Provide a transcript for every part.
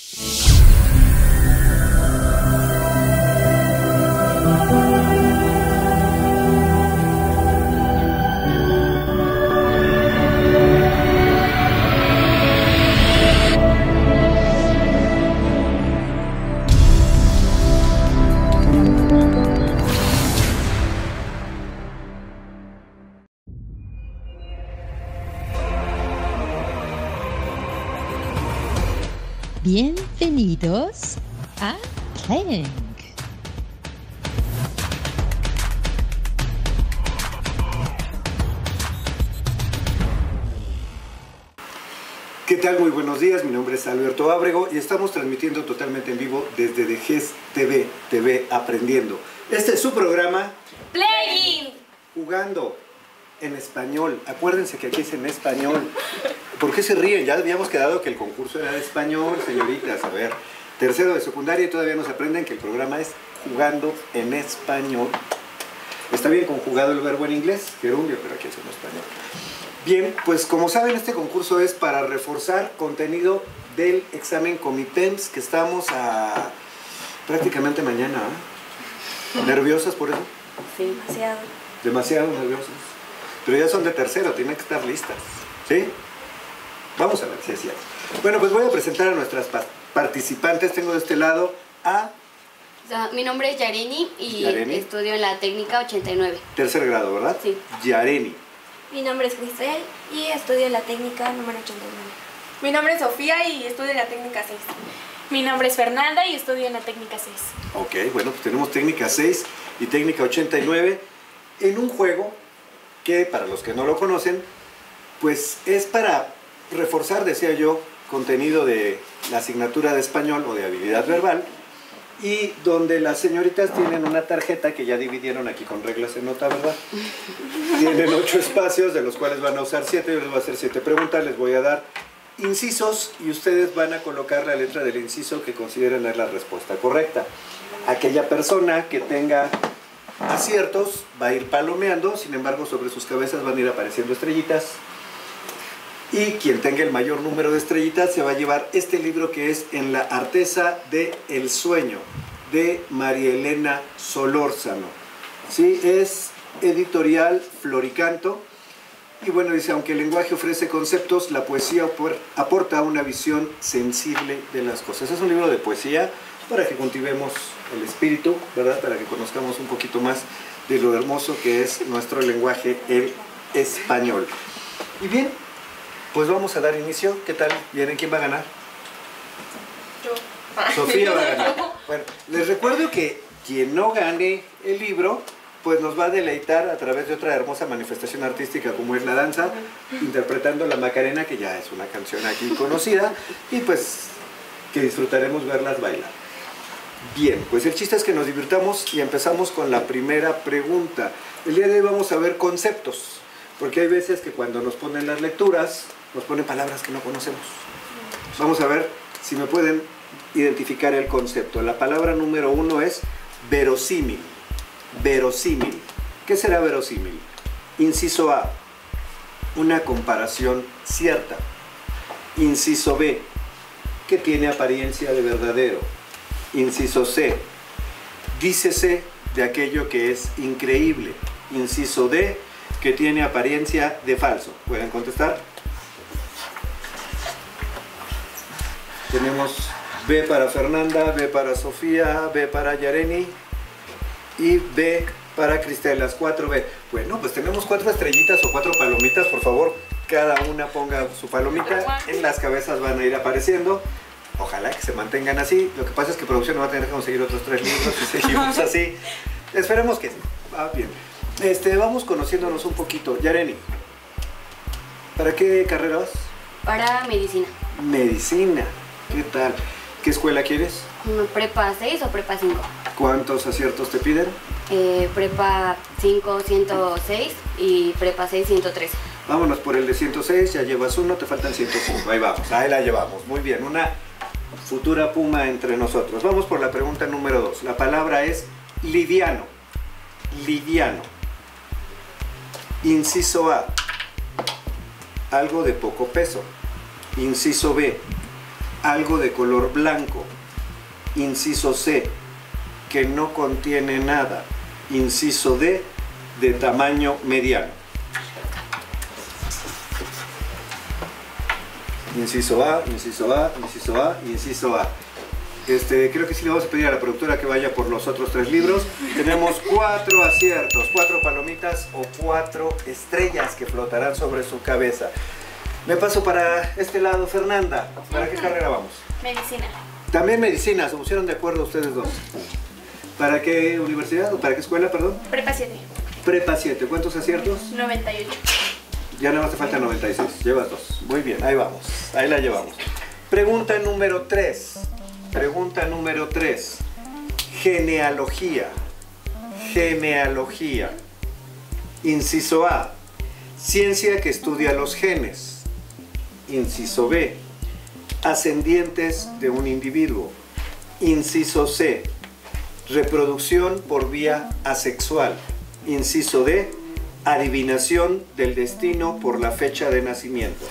Bienvenidos a Clank. ¿Qué tal? Muy buenos días, mi nombre es Alberto Ábrego y estamos transmitiendo totalmente en vivo desde DGES TV, TV Aprendiendo. Este es su programa Playing. Jugando en español. Acuérdense que aquí es en español. ¿Por qué se ríen? Ya habíamos quedado que el concurso era de español, señoritas. A ver, tercero de secundaria y todavía no se aprenden que el programa es Jugando en español. Está bien conjugado el verbo en inglés, gerundio, pero aquí es en español. Bien, pues como saben, este concurso es para reforzar contenido del examen Comitems, que estamos a prácticamente mañana. ¿Nerviosas por eso? Sí, demasiado. Demasiado nerviosas. Pero ya son de tercero, tienen que estar listas. ¿Sí? Vamos a ver si es cierto. Bueno, pues voy a presentar a nuestras participantes. Tengo de este lado a... Mi nombre es Yareni y Yareni. Estudio en la técnica 89. Tercer grado, ¿verdad? Sí. Yareni. Mi nombre es Cristel y estudio en la técnica número 89. Mi nombre es Sofía y estudio en la técnica 6. Mi nombre es Fernanda y estudio en la técnica 6. Ok, bueno, pues tenemos técnica 6 y técnica 89 en un juego que, para los que no lo conocen, pues es para reforzar, decía yo, contenido de la asignatura de español o de habilidad verbal, y donde las señoritas tienen una tarjeta que ya dividieron aquí con reglas en nota, ¿verdad? Tienen 8 espacios, de los cuales van a usar 7. Yo les voy a hacer 7 preguntas, les voy a dar incisos y ustedes van a colocar la letra del inciso que consideren es la respuesta correcta. Aquella persona que tenga aciertos va a ir palomeando, sin embargo sobre sus cabezas van a ir apareciendo estrellitas. Y quien tenga el mayor número de estrellitas se va a llevar este libro que es En la Artesa del Sueño, de María Elena Solórzano. ¿Sí? Es editorial Floricanto. Y bueno, dice, aunque el lenguaje ofrece conceptos, la poesía aporta una visión sensible de las cosas. Es un libro de poesía para que cultivemos el espíritu, ¿verdad? Para que conozcamos un poquito más de lo hermoso que es nuestro lenguaje en español. Y bien, pues vamos a dar inicio. ¿Qué tal? ¿Vienen? ¿Quién va a ganar? Yo. Sofía va a ganar. Bueno, les recuerdo que quien no gane el libro, pues nos va a deleitar a través de otra hermosa manifestación artística como es la danza, interpretando la Macarena, que ya es una canción aquí conocida, y pues que disfrutaremos verlas bailar. Bien, pues el chiste es que nos divirtamos y empezamos con la primera pregunta. El día de hoy vamos a ver conceptos, porque hay veces que cuando nos ponen las lecturas, nos ponen palabras que no conocemos. Vamos a ver si me pueden identificar el concepto. La palabra número 1 es verosímil. Verosímil. ¿Qué será verosímil? Inciso A, una comparación cierta. Inciso B, que tiene apariencia de verdadero. Inciso C, dícese de aquello que es increíble. Inciso D, que tiene apariencia de falso. ¿Pueden contestar? Tenemos B para Fernanda, B para Sofía, B para Yareni y B para Cristel, las 4 B. Bueno, pues tenemos 4 estrellitas o 4 palomitas, por favor, cada una ponga su palomita, en las cabezas van a ir apareciendo. Ojalá que se mantengan así. Lo que pasa es que producción no va a tener que conseguir otros 3 libros y seguimos así. Esperemos que sí. Va bien. Vamos conociéndonos un poquito. Yareni, ¿para qué carrera vas? Para medicina. Medicina. ¿Qué tal? ¿Qué escuela quieres? Prepa 6 o prepa 5. ¿Cuántos aciertos te piden? Prepa 5, 106 y prepa 6, 113. Vámonos por el de 106, ya llevas 1, te faltan 105. Ahí vamos, ahí la llevamos. Muy bien, una futura puma entre nosotros. Vamos por la pregunta número 2. La palabra es liviano. Liviano. Inciso A, algo de poco peso. Inciso B, algo de color blanco. Inciso C, que no contiene nada. Inciso D, de tamaño mediano. Inciso A, inciso A, inciso A, inciso A. Creo que sí le vamos a pedir a la productora que vaya por los otros 3 libros. Tenemos 4 aciertos, 4 palomitas o 4 estrellas que flotarán sobre su cabeza. Me paso para este lado, Fernanda. ¿Para qué carrera vamos? Medicina. También medicina, se pusieron de acuerdo ustedes dos. ¿Para qué universidad o para qué escuela, perdón? Prepa 7. Prepa 7, ¿cuántos aciertos? 98. Ya nada más te falta 96, llevas 2. Muy bien, ahí vamos, ahí la llevamos. Pregunta número 3. Pregunta número 3. Genealogía. Genealogía. Inciso A. Ciencia que estudia los genes. Inciso B. Ascendientes de un individuo. Inciso C. Reproducción por vía asexual. Inciso D. Adivinación del destino por la fecha de nacimiento.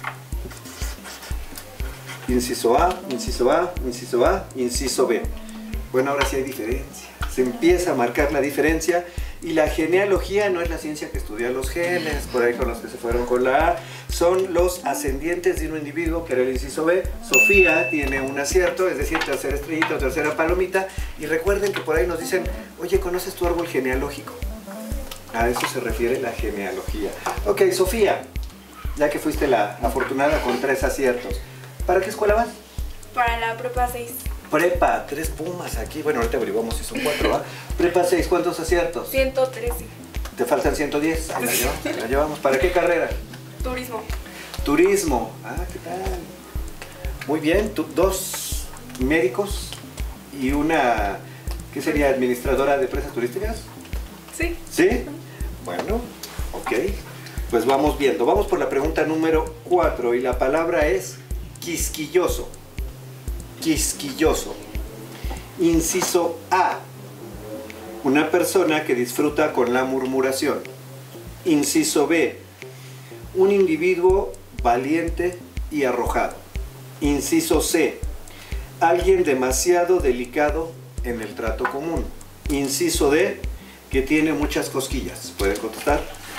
Inciso A, inciso A, inciso A, inciso B. Bueno, ahora sí hay diferencia. Se empieza a marcar la diferencia y la genealogía no es la ciencia que estudia los genes, por ahí con los que se fueron con la A, son los ascendientes de un individuo, que era el inciso B. Sofía tiene un acierto, es decir, tercera estrellita o tercera palomita. Y recuerden que por ahí nos dicen, oye, ¿conoces tu árbol genealógico? A eso se refiere la genealogía. Ok, Sofía, ya que fuiste la afortunada con 3 aciertos, ¿para qué escuela vas? Para la prepa 6. Prepa, 3 pumas aquí. Bueno, ahorita averiguamos si son 4, ¿va? Prepa 6, ¿cuántos aciertos? 113. Te faltan 110. Ahí la llevamos. ¿Para qué carrera? Turismo. Turismo. Ah, ¿qué tal? Muy bien. 2 médicos y una, ¿qué sería? ¿Administradora de empresas turísticas? Sí. ¿Sí? Bueno, ok. Pues vamos viendo. Vamos por la pregunta número 4 y la palabra es quisquilloso. Quisquilloso. Inciso A. Una persona que disfruta con la murmuración. Inciso B. Un individuo valiente y arrojado. Inciso C. Alguien demasiado delicado en el trato común. Inciso D. Que tiene muchas cosquillas. ¿Pueden contestar?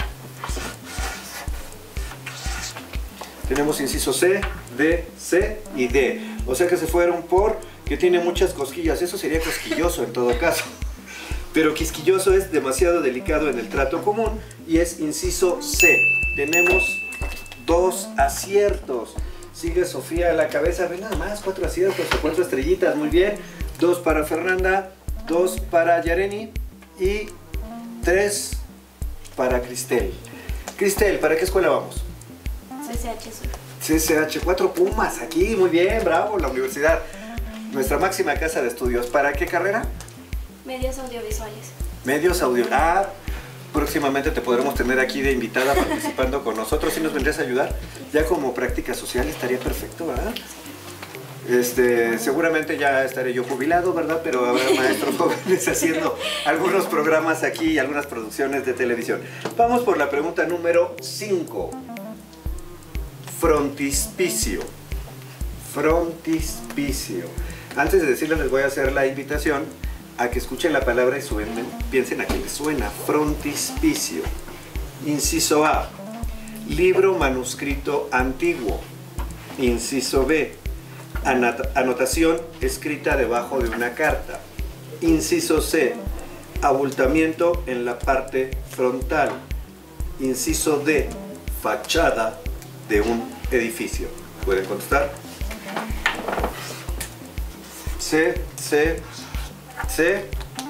Tenemos inciso C, D, C y D. O sea que se fueron por que tiene muchas cosquillas. Eso sería cosquilloso en todo caso. Pero quisquilloso es demasiado delicado en el trato común y es inciso C. Tenemos 2 aciertos. Sigue Sofía a la cabeza. Ven nada más, 4 aciertos o 4 estrellitas. Muy bien. 2 para Fernanda, 2 para Yareni y 3 para Cristel. Cristel, ¿para qué escuela vamos? CCH Sur. CCH, 4 pumas aquí, muy bien, bravo, la universidad. Nuestra máxima casa de estudios. ¿Para qué carrera? Medios audiovisuales. Medios audio. Ah, próximamente te podremos tener aquí de invitada participando con nosotros. ¿Sí nos vendrías a ayudar? Ya como práctica social estaría perfecto, ¿verdad? Seguramente ya estaré yo jubilado, ¿verdad? Pero habrá maestros jóvenes haciendo algunos programas aquí y algunas producciones de televisión. Vamos por la pregunta número 5. Frontispicio. Frontispicio. Antes de decirles, les voy a hacer la invitación a que escuchen la palabra y piensen a qué les suena. Frontispicio. Inciso A. Libro manuscrito antiguo. Inciso B. Anotación escrita debajo de una carta. Inciso C. Abultamiento en la parte frontal. Inciso D. Fachada de un edificio. ¿Pueden contestar? C, C, C,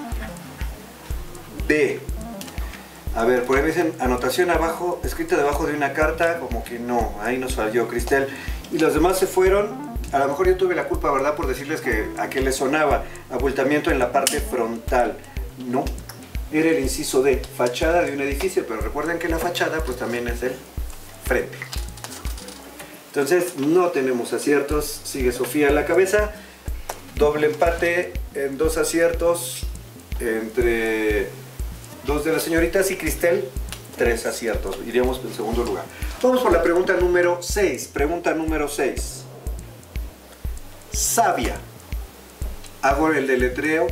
D. A ver, por ahí me dicen anotación abajo, escrita debajo de una carta, como que no, ahí nos falló Cristel. Y los demás se fueron. A lo mejor yo tuve la culpa, ¿verdad? Por decirles que a qué les sonaba. Abultamiento en la parte frontal. No, era el inciso D, fachada de un edificio, pero recuerden que la fachada pues también es el frente. Entonces no tenemos aciertos, sigue Sofía a la cabeza. Doble empate en 2 aciertos entre 2 de las señoritas y Cristel, 3 aciertos. Iríamos en segundo lugar. Vamos por la pregunta número 6. Pregunta número 6. Savia. Hago el deletreo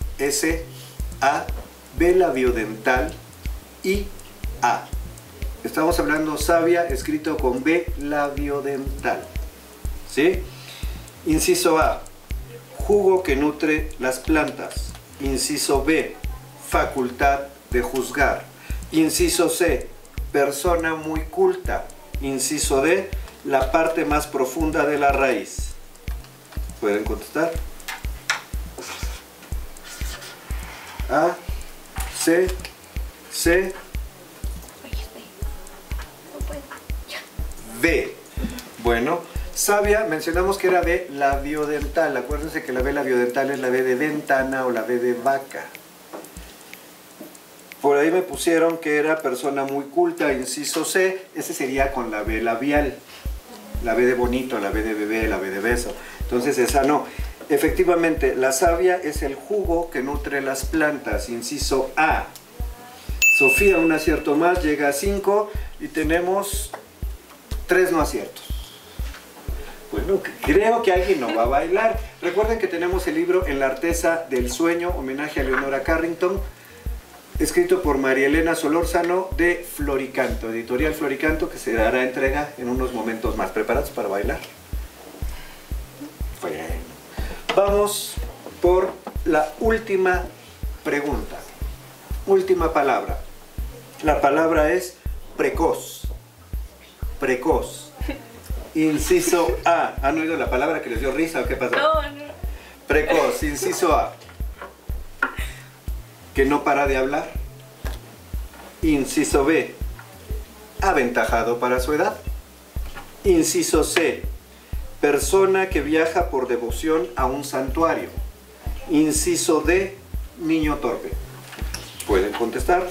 S-A-B labiodental I-A. Estamos hablando savia escrito con B labiodental. ¿Sí? Inciso A, jugo que nutre las plantas. Inciso B, facultad de juzgar. Inciso C, persona muy culta. Inciso D, la parte más profunda de la raíz. ¿Pueden contestar? A, C, C, B. Bueno, savia, mencionamos que era B labiodental. Acuérdense que la B labiodental es la B de ventana o la B de vaca. Por ahí me pusieron que era persona muy culta, inciso C. Ese sería con la B labial. La B de bonito, la B de bebé, la B de beso. Entonces esa no. Efectivamente, la savia es el jugo que nutre las plantas. Inciso A. Sofía, un acierto más, llega a 5 y tenemos 3 no aciertos. Bueno, creo que alguien no va a bailar. Recuerden que tenemos el libro En la Artesa del Sueño, homenaje a Leonora Carrington, escrito por María Elena Solórzano de Floricanto, editorial Floricanto, que se dará entrega en unos momentos más. ¿Preparados para bailar? Bueno, vamos por la última pregunta. Última palabra. La palabra es precoz. Precoz. Inciso A. ¿Han oído la palabra que les dio risa o qué pasó? No. Precoz. Inciso A. Que no para de hablar. Inciso B. Aventajado para su edad. Inciso C. Persona que viaja por devoción a un santuario. Inciso D. Niño torpe. ¿Pueden contestar?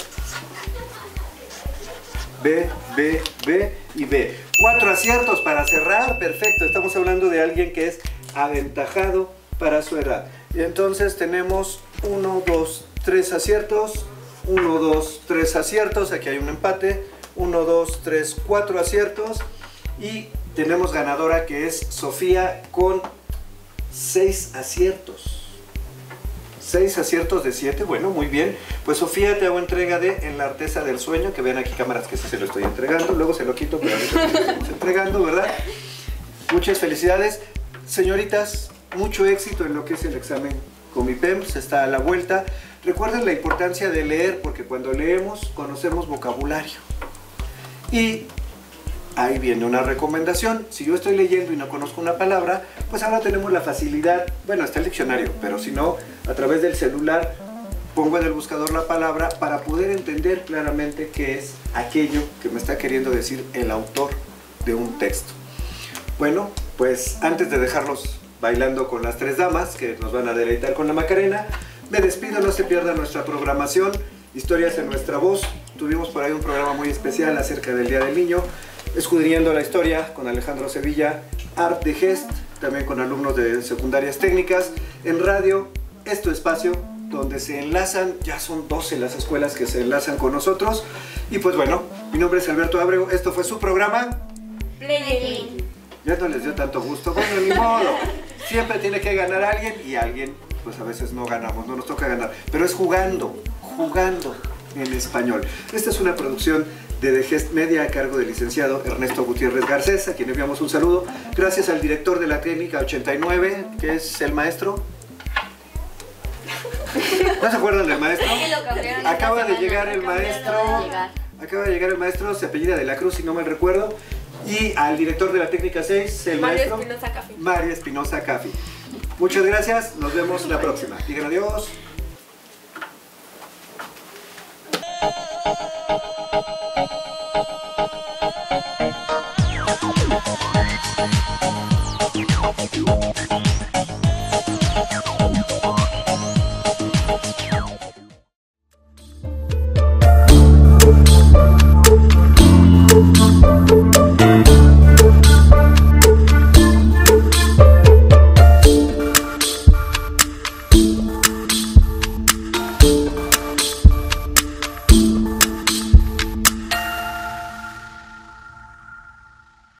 B, B, B y B. 4 aciertos para cerrar. Perfecto. Estamos hablando de alguien que es aventajado para su edad. Y entonces tenemos 1, 2, 3 aciertos. 1, 2, 3 aciertos. Aquí hay un empate. 1, 2, 3, 4 aciertos. Y tenemos ganadora que es Sofía con 6 aciertos. 6 aciertos de 7, bueno, muy bien. Pues Sofía, te hago entrega de En la Artesa del Sueño, que vean aquí cámaras que sí se lo estoy entregando, luego se lo quito, pero ahorita se lo estamos entregando, ¿verdad? Muchas felicidades. Señoritas, mucho éxito en lo que es el examen Comipems, está a la vuelta. Recuerden la importancia de leer, porque cuando leemos conocemos vocabulario. Y ahí viene una recomendación. Si yo estoy leyendo y no conozco una palabra, pues ahora tenemos la facilidad, bueno, está el diccionario, pero si no, a través del celular pongo en el buscador la palabra para poder entender claramente qué es aquello que me está queriendo decir el autor de un texto. Bueno, pues antes de dejarlos bailando con las 3 damas que nos van a deleitar con la Macarena, me despido. No se pierdan nuestra programación, Historias en Nuestra Voz. Tuvimos por ahí un programa muy especial acerca del Día del Niño, Escudriñando la Historia con Alejandro Sevilla, Art de Gest, también con alumnos de secundarias técnicas. En radio, este espacio donde se enlazan, ya son 12 las escuelas que se enlazan con nosotros. Y pues bueno, mi nombre es Alberto Ábrego, esto fue su programa. Play. Ya no les dio tanto gusto, bueno, ni modo. Siempre tiene que ganar alguien y alguien, pues a veces no ganamos, no nos toca ganar. Pero es jugando en español. Esta es una producción de The Gest Media a cargo del licenciado Ernesto Gutiérrez Garcés, a quien enviamos un saludo. Gracias al director de la Técnica 89, que es el maestro. ¿No se acuerdan del maestro? Acaba de llegar el maestro, se apellida de la Cruz, si no mal recuerdo. Y al director de la Técnica 6, el maestro Mario Espinosa Caffi. María Espinosa Caffi. Muchas gracias, nos vemos la próxima. Digan adiós.